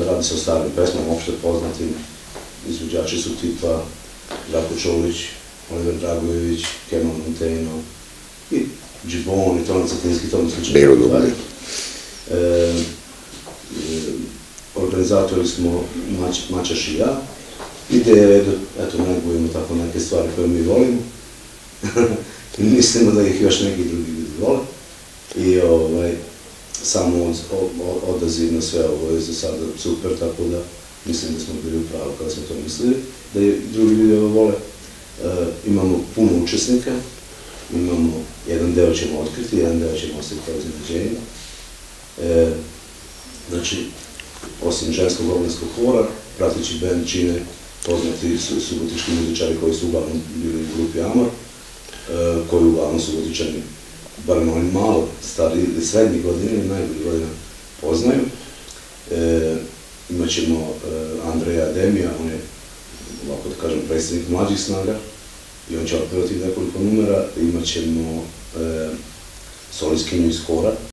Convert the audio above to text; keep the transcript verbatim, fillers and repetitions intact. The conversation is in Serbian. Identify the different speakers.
Speaker 1: radi se o starim pesmama, opšte poznatim. Izvođači su tipa Žarko Čolić, Oliver Dragojević, Kemal Monteno i Džibon i Toni Cetinski, tome slično.
Speaker 2: Biro Dubaj.
Speaker 1: Organizatori smo Mačaš i ja. Ideja je da, eto, negujemo tako neke stvari koje mi volimo. I mislimo da ih još neki drugi ljudi vole. I samo odaziv na sve ovo je za sada super, tako da mislim da smo bili u pravu kada smo to mislili, da i drugi ljudi ovo vole. Imamo puno učesnika, imamo, jedan deo ćemo otkriti, jedan deo ćemo ostaviti kao iznenađenje. Znači, osim ženskog organskog hora, prateći bend čine poznati subotički muzičari koji su uglavnom bili u grupi Amor, koji uglavnom subotičani, barem oni malo stari ili srednji godine ili najbolji godina poznaju. Imaćemo Andreja Ademija, on je, ovako da kažem, predstavnik mlađih snaga i on će otpevati nekoliko numera. Imaćemo solistkinju iz hora,